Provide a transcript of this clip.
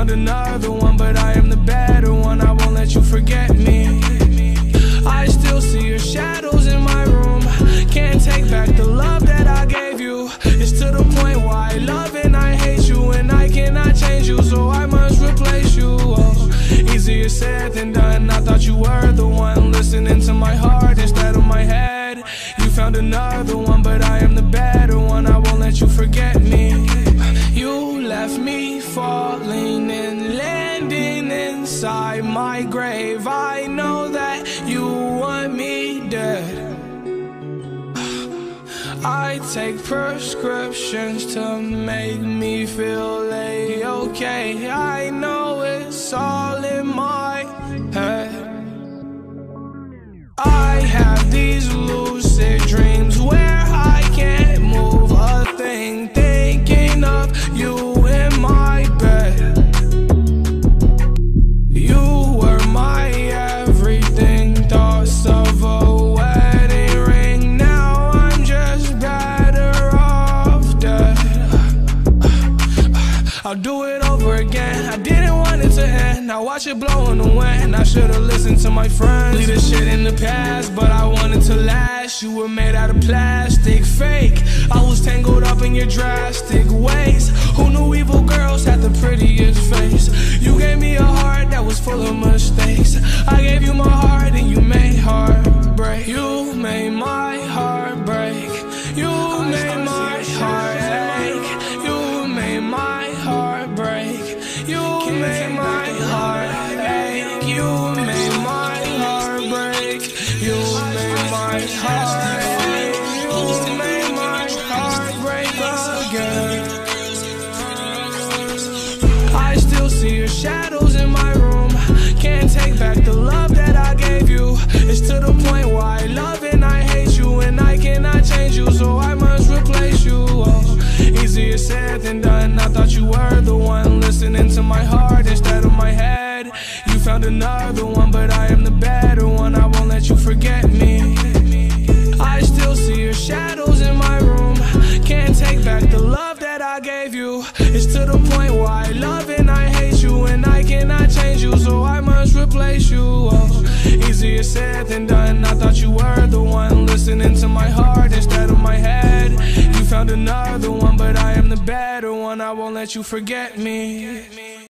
found another one, but I am the better one. I won't let you forget me. I still see your shadows in my room. Can't take back the love that I gave you. It's to the point why I love and I hate you, and I cannot change you, so I must replace you. Oh, easier said than done. I thought you were the one, listening to my heart instead of my head. You found another one, but I am the better one. I won't let you forget me. You left me falling and landing inside my grave. I know that you want me dead. I take prescriptions to make me feel A-okay. I know it's all in my head. I have these lucid dreams where I can't move a thing, thinking of you in my bed. You were my everything, thoughts of a wedding ring. Now I'm just better off dead. I'll do it over again. I didn't want it to end. Now watch it blow in the wind. I should've listened to my friends. Leave this shit in the past, but I wanted to last. You were made out of plastic, fake. I was tangled up in your drastic ways. Who knew evil girls had the prettiest face? You gave me a heart that was full of mistakes. I gave you my heart and you made heartbreak. You made my heart break. You made my heart ache. You made my heart break. You made my heart ache. You made my heart break. You made my heart ache. You made my heart break again. I still see your shadows in my room. Can't take back the love that I gave you. It's to the point why I love and I hate you, and I cannot change you, so I must replace you. Oh, easier said than done. I thought you were the one, listening to my heart instead of my head. You found another one, but I am the better one. I won't let you forget me. I still see your shadows in my room. Can't take back the love that I gave you. It's to the point why I love and I hate you, and I cannot change you, so I must replace you. Oh, easier said than done. I thought you were the one, listening to my heart instead of my head. You found another one, but I am the better one. I won't let you forget me.